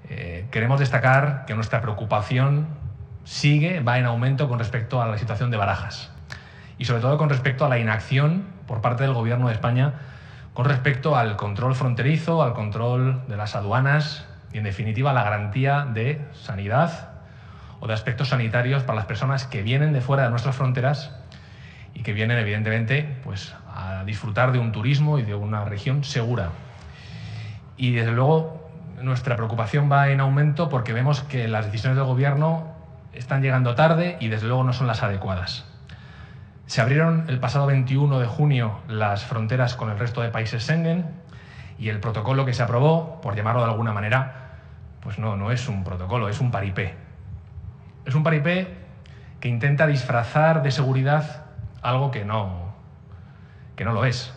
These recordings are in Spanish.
Queremos destacar que nuestra preocupación va en aumento con respecto a la situación de Barajas y sobre todo con respecto a la inacción por parte del Gobierno de España con respecto al control fronterizo, al control de las aduanas y, en definitiva, la garantía de sanidad o de aspectos sanitarios para las personas que vienen de fuera de nuestras fronteras y que vienen, evidentemente, pues, a disfrutar de un turismo y de una región segura. Y, desde luego, nuestra preocupación va en aumento porque vemos que las decisiones del Gobierno están llegando tarde y, desde luego, no son las adecuadas. Se abrieron el pasado 21 de junio las fronteras con el resto de países Schengen y el protocolo que se aprobó, por llamarlo de alguna manera, pues no es un protocolo, es un paripé. Es un paripé que intenta disfrazar de seguridad algo que no lo es.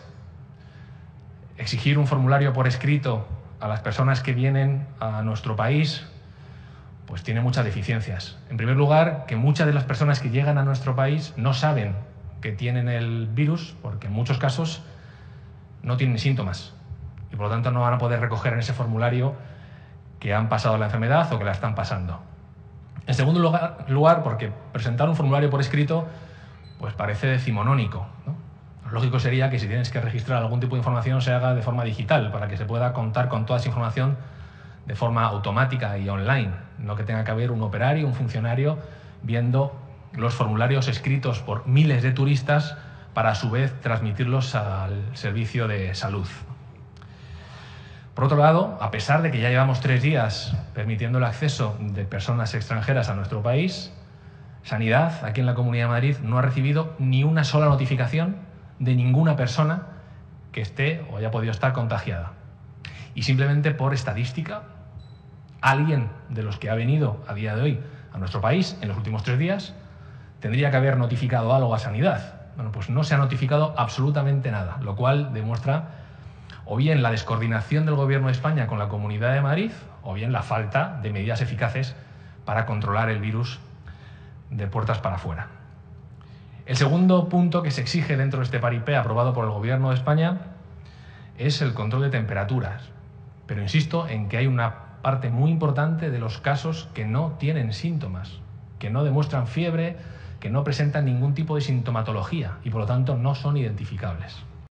Exigir un formulario por escrito a las personas que vienen a nuestro país pues tiene muchas deficiencias. En primer lugar, que muchas de las personas que llegan a nuestro país no saben que tienen el virus, porque en muchos casos no tienen síntomas y por lo tanto no van a poder recoger en ese formulario que han pasado la enfermedad o que la están pasando. En segundo lugar, porque presentar un formulario por escrito pues parece decimonónico, ¿no? Lo lógico sería que si tienes que registrar algún tipo de información se haga de forma digital para que se pueda contar con toda esa información de forma automática y online, no que tenga que haber un operario, un funcionario viendo los formularios escritos por miles de turistas para a su vez transmitirlos al servicio de salud. Por otro lado, a pesar de que ya llevamos 3 días permitiendo el acceso de personas extranjeras a nuestro país, Sanidad, aquí en la Comunidad de Madrid, no ha recibido ni una sola notificación de ninguna persona que esté o haya podido estar contagiada. Y simplemente por estadística, alguien de los que ha venido a día de hoy a nuestro país en los últimos 3 días tendría que haber notificado algo a Sanidad. Bueno, pues no se ha notificado absolutamente nada, lo cual demuestra o bien la descoordinación del Gobierno de España con la Comunidad de Madrid o bien la falta de medidas eficaces para controlar el virus de puertas para afuera. El segundo punto que se exige dentro de este paripé aprobado por el Gobierno de España es el control de temperaturas. Pero insisto en que hay una parte muy importante de los casos que no tienen síntomas, que no demuestran fiebre, que no presentan ningún tipo de sintomatología y por lo tanto no son identificables.